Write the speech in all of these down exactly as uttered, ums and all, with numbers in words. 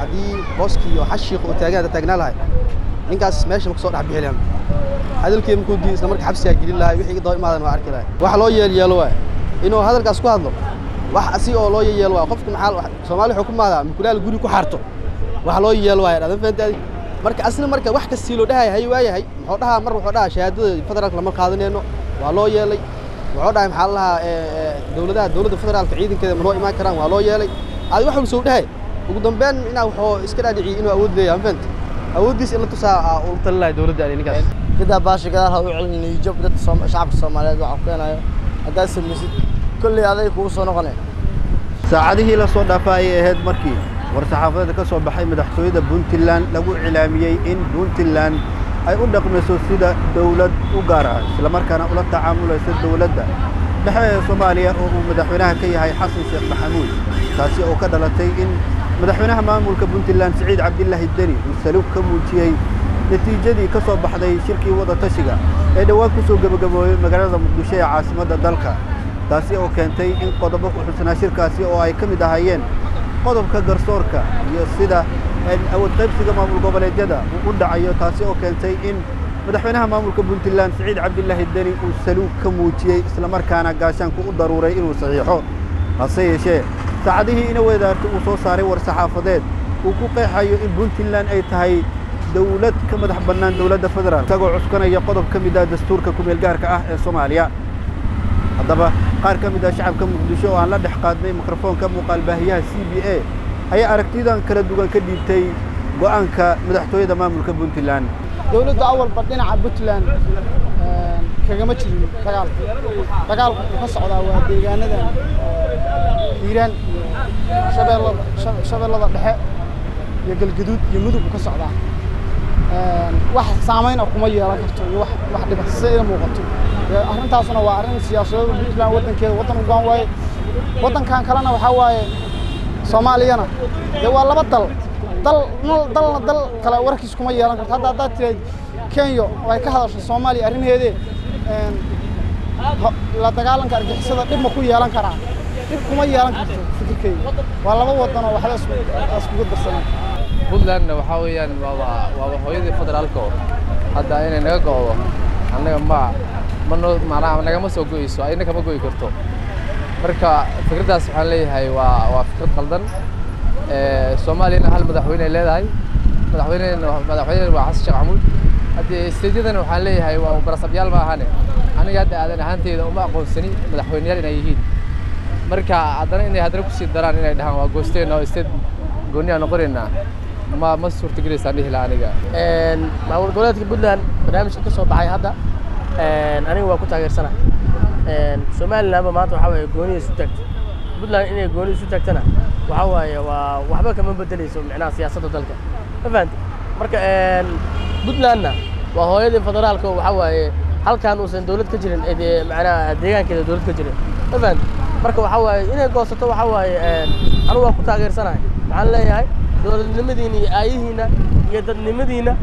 haddii booskii iyo xashiiq uu taagan taagnaa lahay ninkaas meesha ma kasoo dhex bixi lahayn hadalkii markuu diiday isla marka xabsiga gelin lahay wixii daba imaadan waa arki lahay wax loo yeelyeelo waay inuu hadalkaas ku hadlo wax asi oo loo yeelyeelo waa qofka maxaa Soomaali xukuumadda mukulaal guri ku xarto wax loo yeelo waay adan fahantaadi marka asna marka wax ka sii loo dhahay hay waayahay wuxuu dhahaa mar wuxuu dhahaa shahaadada federaalka lama qaadanayno waa loo yeelay wuxuu dhahay maxaa lahaa dawladaha dawladda federaalka ciidankeeda ma loo imaan karaan waa loo yeelay aad wax soo dhahay ugu dambeyn inaa wuxuu iska dhaadhiciyay inuu awood leeyahay fahanta awoodiis in la tusaa uu talay dawladda ninkaas كده باش كده هو علني جب ده شعب الصومالي وعقنا هذا سمسي كل هذا يكون صنعنا ساعده لا صوت دفاعي هاد مركي ورصحافة كسر بحي مدحسوية بونتلان لقو إعلاميين إن بونتلان أي أدق مسوسيدة دولة وقارة لما كان أولى التعامل يصير دولة ده بحي صوماليا ومدحونها كي هاي حسن شيخ محمود تاسي أو كذا لتين مدحونها مامول كبونتلان سعيد عبد الله الدري والسلوك كموتشي نتيجة كسر بحدي شركة وضع تشجع إذا واقفوا جب جب مجرد مدوشة عاصمة الدلكة تاسي أو كنتي إن قضبك وحسنا شركة سي أو أي كم دهاين قضب كجرسوركا يصيدا أو الطيب سجى مامور قبل الجدا وقول عيو تاسي أو كنتي إن مدحونها مامور كبنتلان سعيد عبد الله الدني والسلوك كموتشي إسلام كان قاشان كو ضروري إنه صحيحه هالشيء شيء ساعده إنه إذا توصل صاري ورصحافات وكوقي حيو إن بنتلان أي تهاي دولة كما تحبنان دولة فدرال تقول عسكرنا يقضب كم إذا دستور كم يلقاها كأه الصومالية هذا قار كم إذا شعب كم مقدشوا عن لدح قادمي ميكروفون كم مقالبه هي سي بي اي هي أركتيدا كردوغان كديبتي قوان كمدحتوي إذا ما ملك بنتلان دولة أول بدينا على بنتلان كجمع تري تقال تقال قصة على وديجان هذا إيران شباب شباب الله بحق يقل جدود يمدوا بقصة على واحد سامين أو كمية لا كرتو واحد واحد بس سير موقتو أهرن تاسنا وأهرن سياسة بيجنا وطن كذا وطن وقام واي وطن كان كلنا وحواي Soomaaliyana ee waa laba dal dal dal dal kala warkiis kuma yeelan karto hadda hadda tiray Kenya way ka hadashay Soomaaliya arineedii een la dagaalanka argixisada dib ma ku yeelan karaa dib kuma yeelan karto fikirkeyga waa laba wadan oo wax la isku darsanay Puntland waxa weeyaan waa waa hooyadii federaalka hadda inay naga go'do anaga ma ma macnaha naga ma soo go'ayso ayna kama go'i karto marka fikradaas waxaan leeyahay waa waa fikrad qaldan ee Soomaaliya hal madaxweyne leedahay madaxweyne madaxweyne waa Xasan Sheekh Maxamuud hadii isteedyadan waxaan leeyahay waa barasabyaal ma ahane aniga hadda aadan ahaanteeda uma aqoonsani madaxweynayaal inay yihiin marka haddana inay hadana ku sii daraan inay dhahaan waa goosteen oo isteed gooniya noqonayna ma ma suurtagelaysaa dhihi la aniga een maamul goboleedka Puntland barnaamijka ka soo baxay hadda een aniga waa ku taageersanahay een Soomaaliland maanta waxa way gooniyo isu tagtay Puntland inay gooniyo isu tagtana waxa way waa waxba kama bedelayso macnaha siyaasadda dalka ma fahanti marka een Puntlandna waa hooyadii federaalka waxa way halkaan uusan dawlad ka jirin ee macnaha deegaankeeda dawlad ka jirin ma fahanti marka waxa way inay goosato waxa way een anigu waa ku taageersanahay waxaan leeyahay dawladnimadiina iyo aayihiina iyo dadnimadiina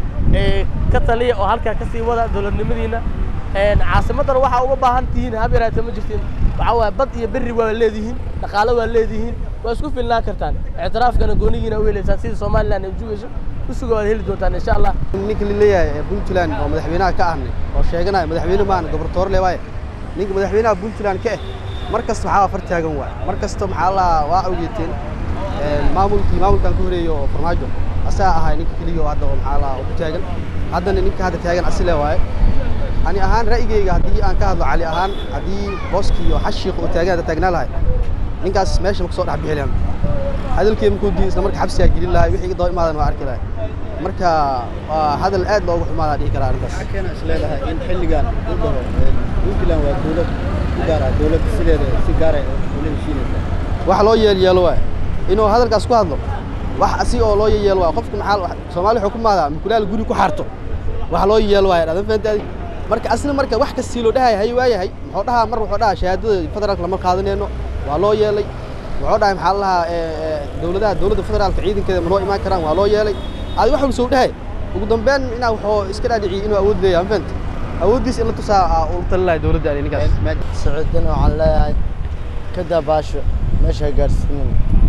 ee ka taliya oo halka ka sii wada dawladnimadiina een caasimadan waxa uga baahan tihiin habeeraata ma jirtiin waxa waa bad iyo berri waa leedihiin dhaqaale waa leedihiin waa isku filnaa kartaan اعتراafkana goonigiina u weelaysaa sida Soomaaliland ay joogaysho usuga wada heli doontaan insha Allah ninka leeyahay Puntland oo madaxweynaha ka ahnay oo sheeganay madaxweyne maan gobortoor leeyahay ninka madaxweynaha Puntland ka markasta waxa far taagan waa markasta maxaa la waa awgeeteen een maamulkii maamulkan ku horeeyo farmaajo asaa ahay ninka kaliya oo hadda maxaa la ku taagan haddana ninka hadda taagan asile waay ani ahaan ra'yigeyga hadii aan ka hadlo cali ahaan hadii booskii iyo xashiiq uu taagan taagnaa lahay ninkaas meesha ma soo dhex bixi lahayn hadalkii markuu diiday isla marka xabsiga gelin lahay wixii daba imaadan waa arki lahay marka hadal aad loogu xumaada dhigi karaa ninkaas xakeena isleedahay in xilligan uu daro Puntland waa dawlad u gaar ah dawlad sideeda si gaar ah u leeyahay wax loo yeelyeelo waay inuu hadalkaas ku hadlo wax asi oo loo yeelyeelo waa qofka maxaa Soomaali xukuumadda mukulaal guri ku xarto wax loo yeelyeelo waay adan fahantaadi marka asna marka wax ka sii loo dhahay hay waayahay wuxuu dhahaa mar wuxuu dhahaa shahaadada federaalka lama qaadanayno waa loo yeelay wuxuu dhahay maxaa lahaa ee dawladaha dawladda federaalka ciidankeeda ma loo imaan karaan waa loo yeelay aad wax soo dhahay ugu dambeyn inaa wuxuu iska dhaadhiciyay inuu awood leeyahay fahant awoodiis in la tusaa uu talay dawladda ninkaas saciidana waxaan leeyahay kada baasho meesha gaarsiinay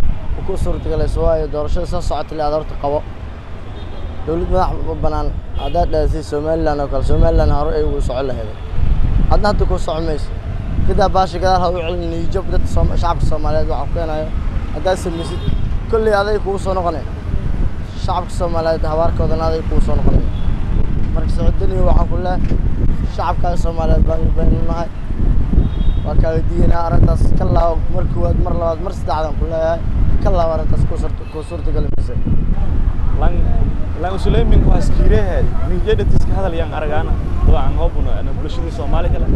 ku suurtagelayso waayo doorashada soo socota ilaa horta qabo dawlad madax banaan haddaad dhaasay Somaliland oo kale Somaliland hore ay ugu socon lahayd hadda hadda ku socmayso كده باش كده هو يعلن يجيب ضد شعب الصومالي وعقينا هذا سميت كل هذا يكون صنقنا الشعب الصومالي هوار كذا هذا يكون صنقنا مركز الدنيا وعن كله الشعب كالصومالي بين الماء وكالدينا أرنتس كلا مركواد مرلواد مرسد عدم كلها كلا أرنتس كسر كسر تقول مثلا لان لان سليم من كاسكيره من جد تسك هذا اللي أرجعنا طبعا هو بنا أنا بلشة الصومالي كلا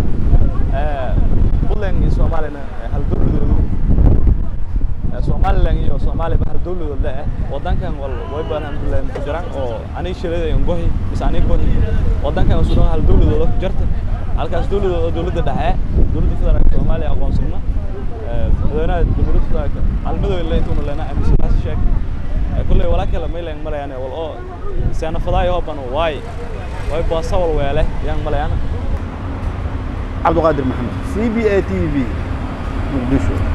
بولن الصومالي أنا هالدول الصومالي لان يو الصومالي بهالدول ولا ودان كان ويبان عند الفجران أو أنا شريدة ينقهي بس أنا قهي ودان كان وصلنا هالدول ولا جرت halkaas dawladda dawladda dhexe dawladda federaalka Soomaaliya aqoonsana ee madaxweynaha dawladda federaalka almado ilaa intuu leena amisaas sheeg kulay wala kala meelan malayaan wal oo saana fadaayo hoban way way baasawal weele yaan malayaan Abdul Qadir Maxamed C B A T V Muqdisho